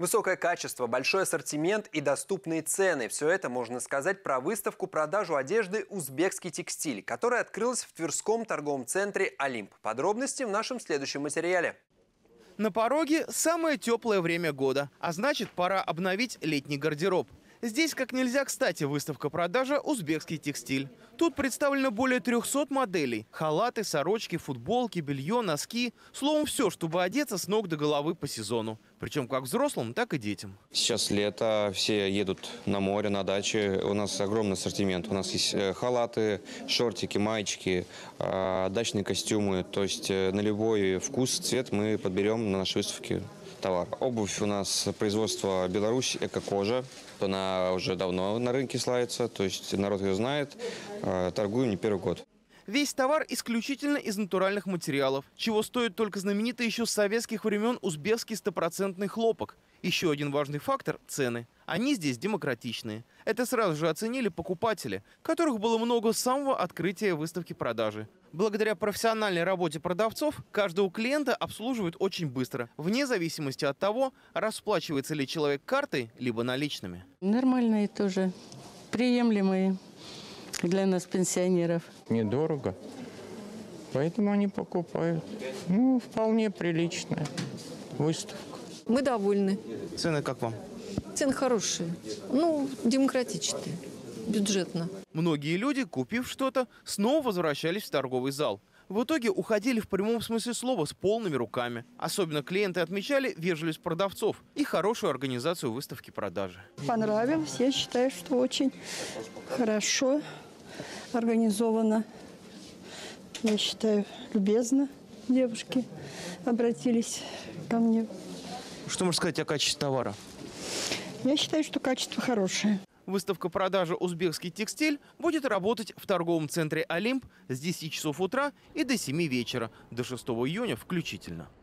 Высокое качество, большой ассортимент и доступные цены – все это можно сказать про выставку-продажу одежды «Узбекский текстиль», которая открылась в Тверском торговом центре «Олимп». Подробности в нашем следующем материале. На пороге самое теплое время года, а значит, пора обновить летний гардероб. Здесь как нельзя кстати выставка-продажа «Узбекский текстиль». Тут представлено более 300 моделей. Халаты, сорочки, футболки, белье, носки. Словом, все, чтобы одеться с ног до головы по сезону. Причем как взрослым, так и детям. Сейчас лето, все едут на море, на даче. У нас огромный ассортимент. У нас есть халаты, шортики, маечки, дачные костюмы. То есть на любой вкус, цвет мы подберем на нашей выставке товар. Обувь у нас производство Беларусь, эко-кожа. Она уже давно на рынке славится, то есть народ ее знает. Торгуем не первый год. Весь товар исключительно из натуральных материалов, чего стоит только знаменитый еще с советских времен узбекский стопроцентный хлопок. Еще один важный фактор – цены. Они здесь демократичные. Это сразу же оценили покупатели, которых было много с самого открытия выставки-продажи. Благодаря профессиональной работе продавцов, каждого клиента обслуживают очень быстро, вне зависимости от того, расплачивается ли человек картой, либо наличными. Нормальные тоже, приемлемые для нас, пенсионеров. Недорого, поэтому они покупают. Ну, вполне приличная выставка. Мы довольны. Цены как вам? Цены хорошие. Ну, демократичные, бюджетно. Многие люди, купив что-то, снова возвращались в торговый зал. В итоге уходили в прямом смысле слова с полными руками. Особенно клиенты отмечали вежливость продавцов и хорошую организацию выставки-продажи. Понравилось. Я считаю, что очень хорошо организовано. Я считаю, любезно девушки обратились ко мне. Что можно сказать о качестве товара? Я считаю, что качество хорошее. Выставка-продажа «Узбекский текстиль» будет работать в торговом центре «Олимп» с 10 часов утра и до 7 вечера, до 6 июня включительно.